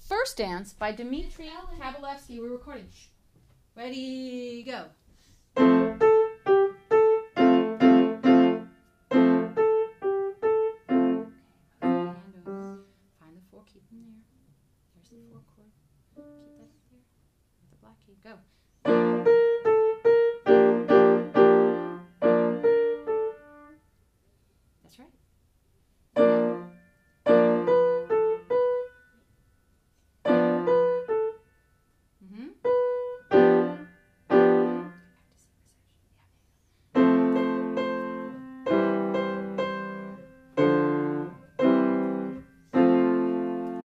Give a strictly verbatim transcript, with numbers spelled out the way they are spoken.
First Dance by Dmitri Kabalevsky. We're recording. Shh. Ready, go.